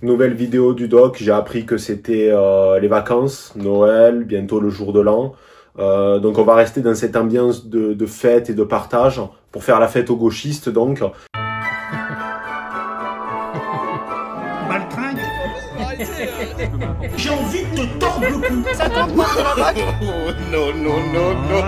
Nouvelle vidéo du doc, j'ai appris que c'était les vacances, Noël, bientôt le jour de l'an. Donc on va rester dans cette ambiance de fête et de partage pour faire la fête aux gauchistes donc. Baltringue. J'ai envie de te tordre le cou. Ça tente pas de la vague. Non, non, non, non.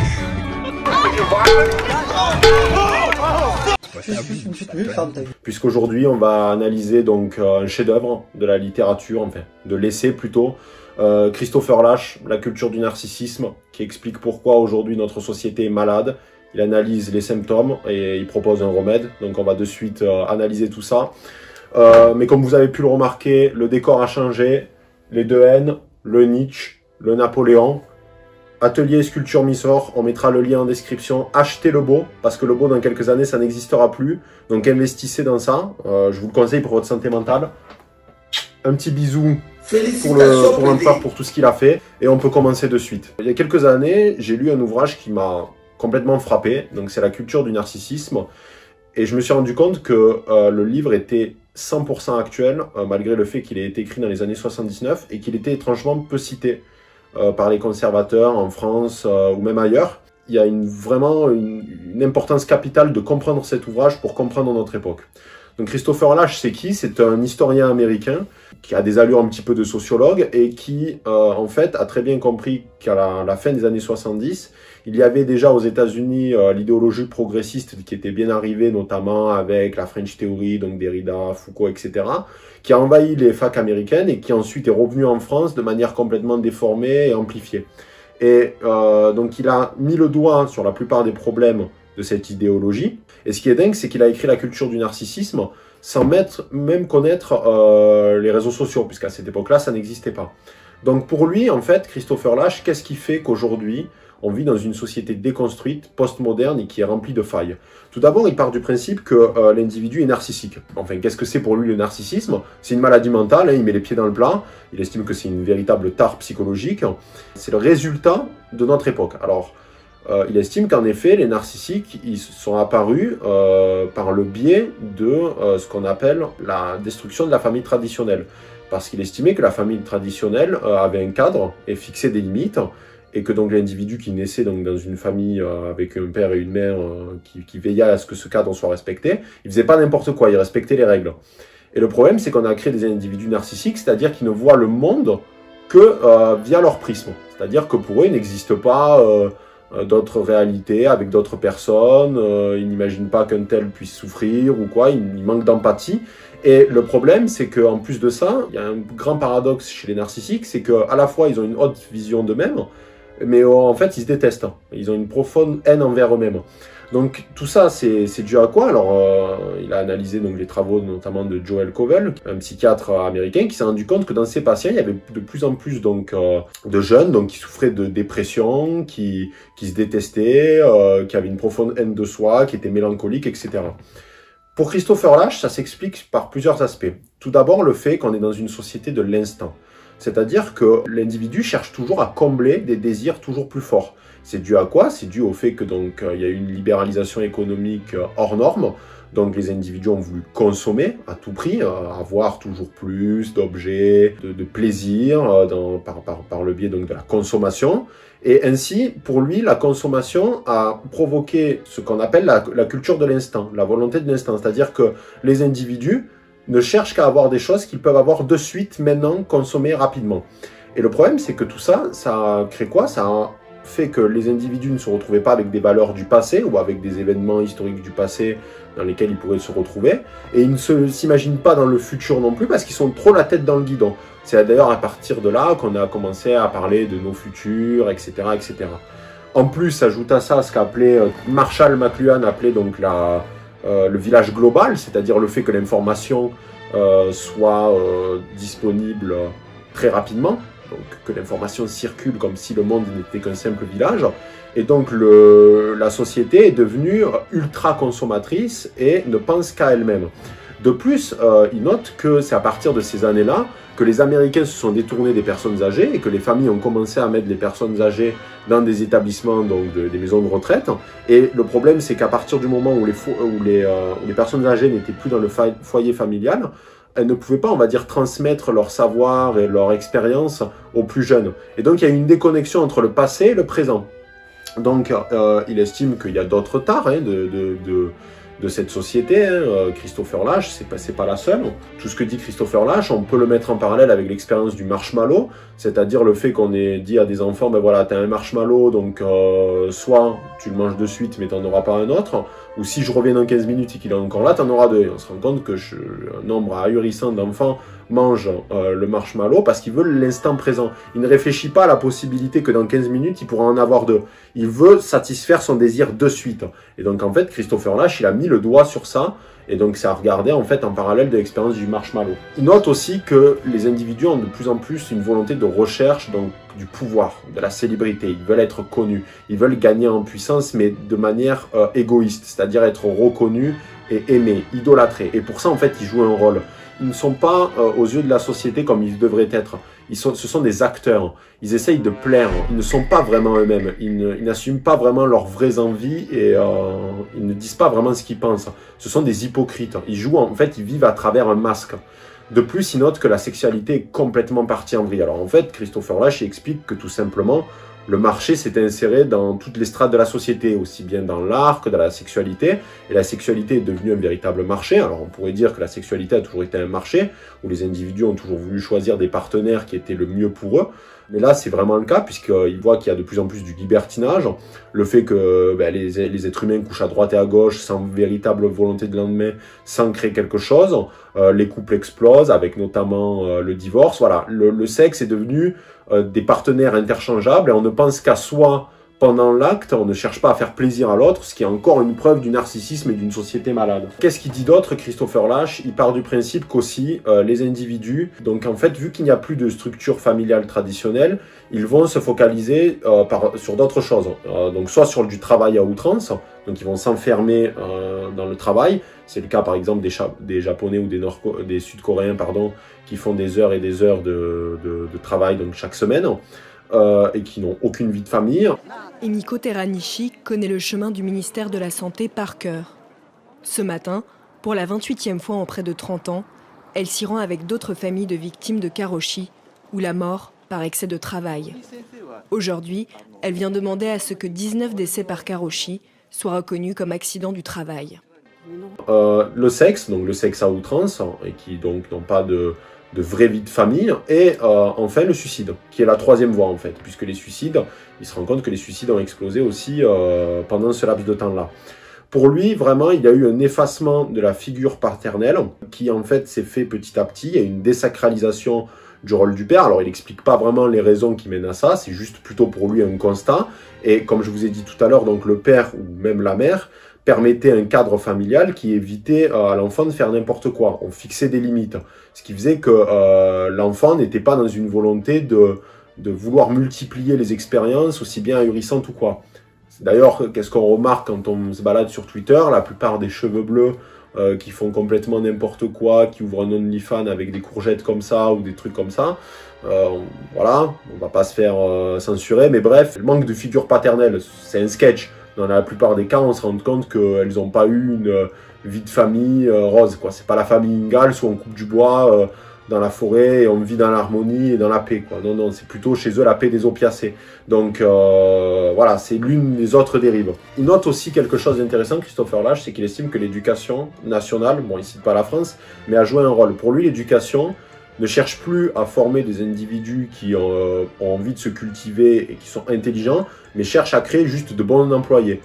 Puisqu'aujourd'hui on va analyser donc un chef-d'œuvre de la littérature, enfin de l'essai plutôt, Christopher Lasch, La culture du narcissisme, qui explique pourquoi aujourd'hui notre société est malade. Il analyse les symptômes et il propose un remède, donc on va de suite analyser tout ça. Mais comme vous avez pu le remarquer, le décor a changé, les deux N, le Nietzsche, le Napoléon. Atelier Sculpture Missor, on mettra le lien en description. Achetez le beau, parce que le beau dans quelques années ça n'existera plus. Donc investissez dans ça, je vous le conseille pour votre santé mentale. Un petit bisou pour l'empereur pour tout ce qu'il a fait. Et on peut commencer de suite. Il y a quelques années, j'ai lu un ouvrage qui m'a complètement frappé. Donc c'est La culture du narcissisme. Et je me suis rendu compte que le livre était 100% actuel, malgré le fait qu'il ait été écrit dans les années 79 et qu'il était étrangement peu cité par les conservateurs en France ou même ailleurs. Il y a vraiment une importance capitale de comprendre cet ouvrage pour comprendre notre époque. Donc Christopher Lasch, c'est qui? C'est un historien américain qui a des allures un petit peu de sociologue et qui, en fait, a très bien compris qu'à la fin des années 70, il y avait déjà aux États-Unis l'idéologie progressiste qui était bien arrivée, notamment avec la French Theory, donc Derrida, Foucault, etc., qui a envahi les facs américaines et qui ensuite est revenu en France de manière complètement déformée et amplifiée. Et donc il a mis le doigt sur la plupart des problèmes de cette idéologie. Et ce qui est dingue, c'est qu'il a écrit La culture du narcissisme sans même connaître les réseaux sociaux, puisqu'à cette époque-là, ça n'existait pas. Donc pour lui, en fait, Christopher Lasch, qu'est-ce qui fait qu'aujourd'hui, on vit dans une société déconstruite, postmoderne et qui est remplie de failles? Tout d'abord, il part du principe que l'individu est narcissique. Enfin, qu'est-ce que c'est pour lui le narcissisme? C'est une maladie mentale, hein, il met les pieds dans le plat, il estime que c'est une véritable tare psychologique. C'est le résultat de notre époque. Alors, il estime qu'en effet, les narcissiques ils sont apparus par le biais de ce qu'on appelle la destruction de la famille traditionnelle. Parce qu'il estimait que la famille traditionnelle avait un cadre et fixait des limites, et que donc l'individu qui naissait donc dans une famille avec un père et une mère qui veillaient à ce que ce cadre soit respecté, il faisait pas n'importe quoi, il respectait les règles. Et le problème, c'est qu'on a créé des individus narcissiques, c'est-à-dire qu'ils ne voient le monde que via leur prisme. C'est-à-dire que pour eux, il n'existe pas d'autres réalités avec d'autres personnes, ils n'imaginent pas qu'un tel puisse souffrir ou quoi, il manque d'empathie. Et le problème, c'est qu'en plus de ça, il y a un grand paradoxe chez les narcissiques, c'est qu'à la fois, ils ont une haute vision d'eux-mêmes, mais en fait, ils se détestent. Ils ont une profonde haine envers eux-mêmes. Donc tout ça, c'est dû à quoi? Alors, il a analysé donc les travaux notamment de Joel Covell, un psychiatre américain, qui s'est rendu compte que dans ses patients, il y avait de plus en plus donc de jeunes donc qui souffraient de dépression, qui se détestaient, qui avaient une profonde haine de soi, qui étaient mélancoliques, etc. Pour Christopher Lasch, ça s'explique par plusieurs aspects. Tout d'abord, le fait qu'on est dans une société de l'instant. C'est-à-dire que l'individu cherche toujours à combler des désirs toujours plus forts. C'est dû à quoi? C'est dû au fait que donc il y a eu une libéralisation économique hors norme. Donc les individus ont voulu consommer à tout prix, avoir toujours plus d'objets, de plaisir par le biais donc de la consommation. Et ainsi, pour lui, la consommation a provoqué ce qu'on appelle la culture de l'instant, la volonté de l'instant. C'est-à-dire que les individus ne cherchent qu'à avoir des choses qu'ils peuvent avoir de suite, maintenant, consommées rapidement. Et le problème, c'est que tout ça, ça crée quoi? Ça a fait que les individus ne se retrouvaient pas avec des valeurs du passé ou avec des événements historiques du passé dans lesquels ils pourraient se retrouver. Et ils ne s'imaginent pas dans le futur non plus parce qu'ils sont trop la tête dans le guidon. C'est d'ailleurs à partir de là qu'on a commencé à parler de nos futurs, etc., etc. En plus, s'ajoute à ça ce qu'appelait Marshall McLuhan appelait donc le village global, c'est-à-dire le fait que l'information soit disponible très rapidement, donc que l'information circule comme si le monde n'était qu'un simple village. Et donc la société est devenue ultra consommatrice et ne pense qu'à elle-même. De plus, il note que c'est à partir de ces années-là que les Américains se sont détournés des personnes âgées et que les familles ont commencé à mettre les personnes âgées dans des établissements, donc des maisons de retraite. Et le problème, c'est qu'à partir du moment où les personnes âgées n'étaient plus dans le foyer familial, elles ne pouvaient pas, on va dire, transmettre leur savoir et leur expérience aux plus jeunes. Et donc il y a une déconnexion entre le passé et le présent. Donc il estime qu'il y a d'autres tares de cette société. Christopher Lasch, c'est pas la seule. Tout ce que dit Christopher Lasch, on peut le mettre en parallèle avec l'expérience du marshmallow, c'est-à-dire le fait qu'on ait dit à des enfants, ben voilà, t'as un marshmallow, donc soit tu le manges de suite, mais t'en auras pas un autre, ou si je reviens dans 15 minutes et qu'il est encore là, t'en auras deux. Et on se rend compte que un nombre ahurissant d'enfants mangent le marshmallow parce qu'ils veulent l'instant présent. Il ne réfléchit pas à la possibilité que dans 15 minutes, il pourra en avoir deux. Il veut satisfaire son désir de suite. Et donc, en fait, Christopher Lasch, il a mis le doigt sur ça. Et donc, ça a regardé, en fait, en parallèle de l'expérience du marshmallow. Il note aussi que les individus ont de plus en plus une volonté de recherche, donc, du pouvoir, de la célébrité. Ils veulent être connus. Ils veulent gagner en puissance, mais de manière égoïste. C'est-à-dire être reconnus et aimés, idolâtrés. Et pour ça, en fait, ils jouent un rôle. Ils ne sont pas, aux yeux de la société, comme ils devraient être. Ce sont des acteurs. Ils essayent de plaire. Ils ne sont pas vraiment eux-mêmes. Ils n'assument pas vraiment leurs vraies envies et ils ne disent pas vraiment ce qu'ils pensent. Ce sont des hypocrites. Ils jouent, en fait, ils vivent à travers un masque. De plus, il note que la sexualité est complètement partie en vrille. Alors en fait, Christopher Lasch explique que tout simplement, le marché s'est inséré dans toutes les strates de la société, aussi bien dans l'art que dans la sexualité. Et la sexualité est devenue un véritable marché. Alors on pourrait dire que la sexualité a toujours été un marché, où les individus ont toujours voulu choisir des partenaires qui étaient le mieux pour eux. Mais là, c'est vraiment le cas, puisqu'ils voient qu'il y a de plus en plus du libertinage. Le fait que les êtres humains couchent à droite et à gauche, sans véritable volonté de lendemain, sans créer quelque chose. Les couples explosent, avec notamment le divorce. Voilà, le sexe est devenu des partenaires interchangeables, et on ne pense qu'à soi pendant l'acte, on ne cherche pas à faire plaisir à l'autre, ce qui est encore une preuve du narcissisme et d'une société malade. Qu'est-ce qu'il dit d'autre, Christopher Lasch? Il part du principe qu'aussi les individus, donc en fait, vu qu'il n'y a plus de structure familiale traditionnelle, ils vont se focaliser sur d'autres choses. Donc soit sur du travail à outrance, donc ils vont s'enfermer dans le travail. C'est le cas par exemple des Japonais ou des Sud-Coréens, pardon, qui font des heures et des heures de travail donc chaque semaine. Et qui n'ont aucune vie de famille. Emiko Teranishi connaît le chemin du ministère de la Santé par cœur. Ce matin, pour la 28e fois en près de 30 ans, elle s'y rend avec d'autres familles de victimes de karoshi, ou la mort par excès de travail. Aujourd'hui, elle vient demander à ce que 19 décès par karoshi soient reconnus comme accidents du travail. Le sexe, donc le sexe à outrance, et qui donc n'ont pas de vraie vie de famille, et enfin le suicide, qui est la troisième voie en fait, puisque les suicides, il se rend compte que les suicides ont explosé aussi pendant ce laps de temps-là. Pour lui, vraiment, il y a eu un effacement de la figure paternelle, qui en fait s'est fait petit à petit, il y a une désacralisation du rôle du père. Alors il n'explique pas vraiment les raisons qui mènent à ça, c'est juste plutôt pour lui un constat, et comme je vous ai dit tout à l'heure, donc le père ou même la mère, permettait un cadre familial qui évitait à l'enfant de faire n'importe quoi. On fixait des limites. Ce qui faisait que l'enfant n'était pas dans une volonté de vouloir multiplier les expériences, aussi bien ahurissantes ou quoi. D'ailleurs, qu'est-ce qu'on remarque quand on se balade sur Twitter? La plupart des cheveux bleus qui font complètement n'importe quoi, qui ouvrent un OnlyFans avec des courgettes comme ça ou des trucs comme ça, voilà, on va pas se faire censurer, mais bref, le manque de figure paternelle, c'est un sketch. Dans la plupart des cas, on se rend compte qu'elles n'ont pas eu une vie de famille rose, quoi. C'est pas la famille Ingalls où on coupe du bois dans la forêt et on vit dans l'harmonie et dans la paix, quoi. Non, non, c'est plutôt chez eux la paix des opiacés. Donc voilà, c'est l'une des autres dérives. Il note aussi quelque chose d'intéressant, Christopher Lasch, c'est qu'il estime que l'éducation nationale, bon, il cite pas la France, mais a joué un rôle. Pour lui, l'éducation ne cherche plus à former des individus qui ont envie de se cultiver et qui sont intelligents, mais cherche à créer juste de bons employés,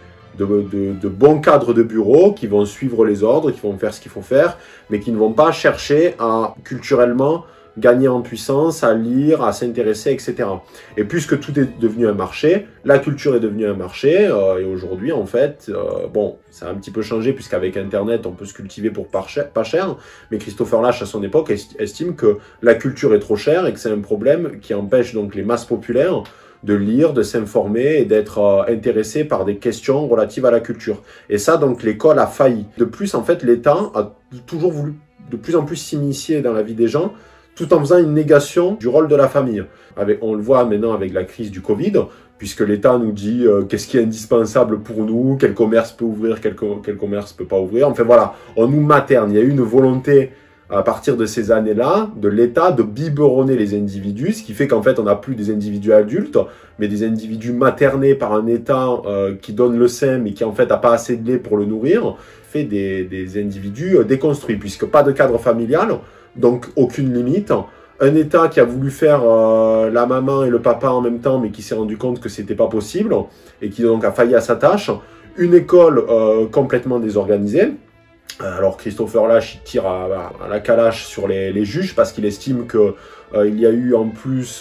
de bons cadres de bureau qui vont suivre les ordres, qui vont faire ce qu'il faut faire, mais qui ne vont pas chercher à culturellement gagner en puissance, à lire, à s'intéresser, etc. Et puisque tout est devenu un marché, la culture est devenue un marché, et aujourd'hui, en fait, bon, ça a un petit peu changé, puisqu'avec Internet, on peut se cultiver pour pas cher, mais Christopher Lasch, à son époque, estime que la culture est trop chère et que c'est un problème qui empêche donc les masses populaires de lire, de s'informer et d'être intéressés par des questions relatives à la culture. Et ça, donc, l'école a failli. De plus, en fait, l'État a toujours voulu de plus en plus s'initier dans la vie des gens, tout en faisant une négation du rôle de la famille. On le voit maintenant avec la crise du Covid, puisque l'État nous dit qu'est-ce qui est indispensable pour nous, quel commerce peut ouvrir, quel commerce peut pas ouvrir. Enfin voilà, on nous materne. Il y a eu une volonté à partir de ces années-là, de l'État de biberonner les individus, ce qui fait qu'en fait, on n'a plus des individus adultes, mais des individus maternés par un État qui donne le sein, mais qui en fait n'a pas assez de lait pour le nourrir, fait des individus déconstruits, puisque pas de cadre familial, donc aucune limite. Un État qui a voulu faire la maman et le papa en même temps, mais qui s'est rendu compte que c'était pas possible, et qui donc a failli à sa tâche. Une école complètement désorganisée. Alors Christopher Lasch il tire à la calache sur les juges parce qu'il estime que il y a eu en plus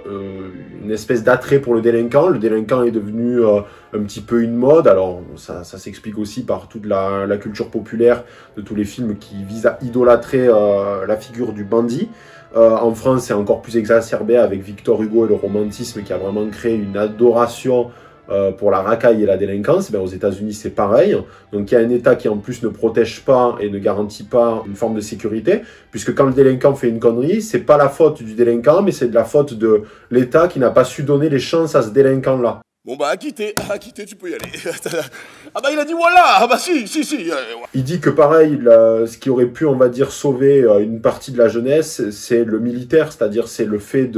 une espèce d'attrait pour le délinquant. Le délinquant est devenu un petit peu une mode. Alors ça s'explique aussi par toute la culture populaire de tous les films qui visent à idolâtrer la figure du bandit. En France, c'est encore plus exacerbé avec Victor Hugo et le romantisme qui a vraiment créé une adoration pour la racaille et la délinquance. Ben, aux États-Unis, c'est pareil. Donc, il y a un État qui, en plus, ne protège pas et ne garantit pas une forme de sécurité, puisque quand le délinquant fait une connerie, c'est pas la faute du délinquant, mais c'est de la faute de l'État qui n'a pas su donner les chances à ce délinquant-là. Bon bah, acquitté, tu peux y aller. Ah bah, il a dit voilà, ah bah si. Il dit que pareil, ce qui aurait pu, on va dire, sauver une partie de la jeunesse, c'est le militaire, c'est-à-dire c'est le fait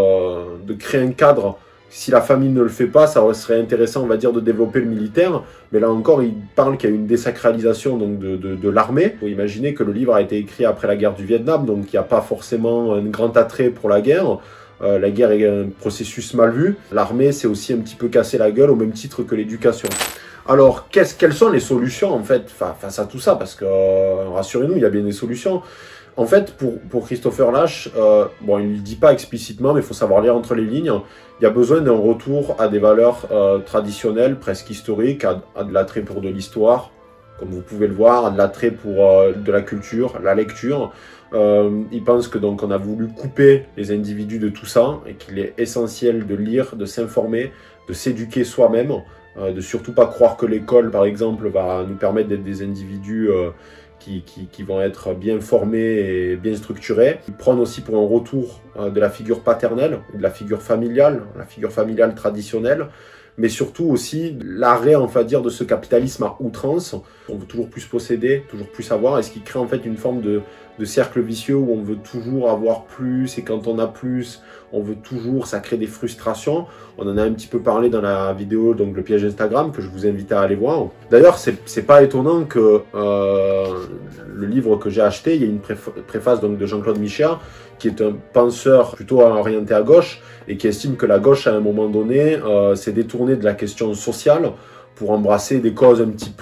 de créer un cadre. Si la famille ne le fait pas, ça serait intéressant, on va dire, de développer le militaire. Mais là encore, il parle qu'il y a une désacralisation donc, de l'armée. Il faut imaginer que le livre a été écrit après la guerre du Vietnam, donc il n'y a pas forcément un grand attrait pour la guerre. La guerre est un processus mal vu. L'armée s'est aussi un petit peu cassé la gueule au même titre que l'éducation. Alors, quelles sont les solutions, en fait, face à tout ça? Parce que, rassurez-nous, il y a bien des solutions. En fait, pour Christopher Lasch, bon, il ne le dit pas explicitement, mais il faut savoir lire entre les lignes, il y a besoin d'un retour à des valeurs traditionnelles, presque historiques, à de l'attrait pour de l'histoire, comme vous pouvez le voir, à de l'attrait pour de la culture, la lecture. Il pense que donc on a voulu couper les individus de tout ça, et qu'il est essentiel de lire, de s'informer, de s'éduquer soi-même, de surtout pas croire que l'école, par exemple, va nous permettre d'être des individus qui vont être bien formés et bien structurés. Ils prennent aussi pour un retour de la figure paternelle, de la figure familiale traditionnelle, mais surtout aussi l'arrêt, on va dire, de ce capitalisme à outrance. On veut toujours plus posséder, toujours plus avoir, et ce qui crée en fait une forme de cercle vicieux où on veut toujours avoir plus, et quand on a plus, on veut toujours, ça crée des frustrations. On en a un petit peu parlé dans la vidéo, donc le piège Instagram, que je vous invite à aller voir. D'ailleurs, c'est pas étonnant que le livre que j'ai acheté, il y a une préface donc de Jean-Claude Michéa, qui est un penseur plutôt orienté à gauche, et qui estime que la gauche, à un moment donné, s'est détournée de la question sociale pour embrasser des causes un petit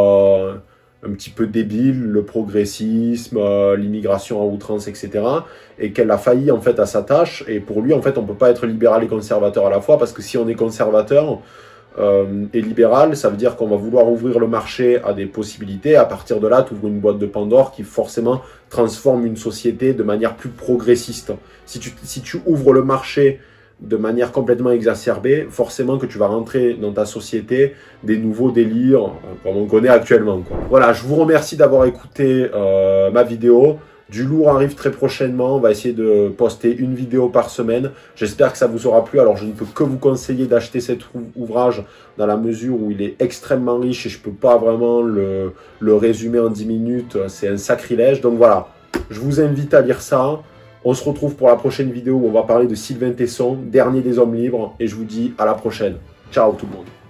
peu débiles, le progressisme, l'immigration à outrance, etc. Et qu'elle a failli en fait à sa tâche. Et pour lui, en fait, on peut pas être libéral et conservateur à la fois, parce que si on est conservateur et libéral, ça veut dire qu'on va vouloir ouvrir le marché à des possibilités. À partir de là, tu ouvres une boîte de Pandore qui forcément transforme une société de manière plus progressiste. Si tu ouvres le marché de manière complètement exacerbée, forcément que tu vas rentrer dans ta société des nouveaux délires comme on connaît actuellement, quoi. Voilà, je vous remercie d'avoir écouté ma vidéo. Du lourd arrive très prochainement, on va essayer de poster une vidéo par semaine. J'espère que ça vous aura plu. Alors je ne peux que vous conseiller d'acheter cet ouvrage dans la mesure où il est extrêmement riche et je ne peux pas vraiment le résumer en 10 minutes. C'est un sacrilège. Donc voilà, je vous invite à lire ça. On se retrouve pour la prochaine vidéo où on va parler de Sylvain Tesson, dernier des hommes libres. Et je vous dis à la prochaine. Ciao tout le monde.